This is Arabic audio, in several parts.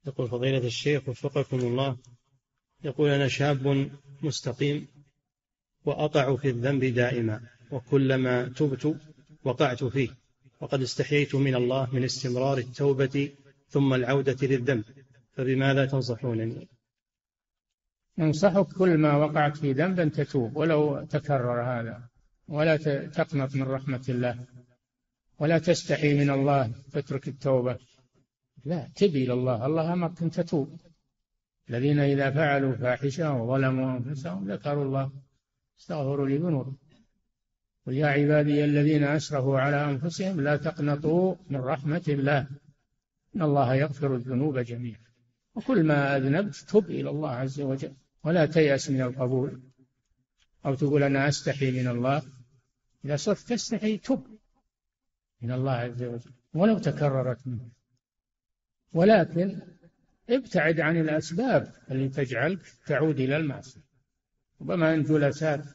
يقول فضيلة الشيخ وفقكم الله، يقول أنا شاب مستقيم وأقع في الذنب دائما، وكلما تبت وقعت فيه، وقد استحييت من الله من استمرار التوبة ثم العودة للذنب، فبماذا تنصحونني؟ ننصحك كل ما وقعت في ذنب أن تتوب ولو تكرر هذا، ولا تقنط من رحمة الله، ولا تستحي من الله تترك التوبة، لا، تبي إلى الله. الله أمرك أن تتوب. الذين إذا فعلوا فاحشة وظلموا أنفسهم ذكروا الله استغفروا لذنوبهم. قل يا عبادي الذين أسرفوا على أنفسهم لا تقنطوا من رحمة الله إن الله يغفر الذنوب جميعا. وكل ما أذنبت تب إلى الله عز وجل، ولا تيأس من القبول، أو تقول أنا أستحي من الله. إذا صرت تستحي تب من الله عز وجل ولو تكررت منه، ولكن ابتعد عن الأسباب اللي تجعلك تعود إلى المعصية. ربما أن جلساء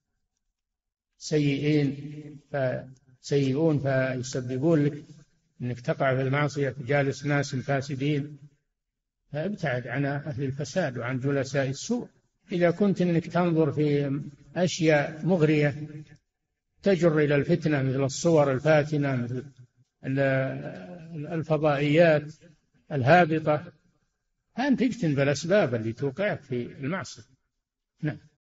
سيئون فيسببون لك أنك تقع في المعصية، جالس ناس فاسدين، فابتعد عن أهل الفساد وعن جلساء السوء. إذا كنت أنك تنظر في أشياء مغرية تجر إلى الفتنة مثل الصور الفاتنة، مثل الفضائيات الهابطة، فأنت اجتنب الأسباب اللي توقعك في المعصية. نعم.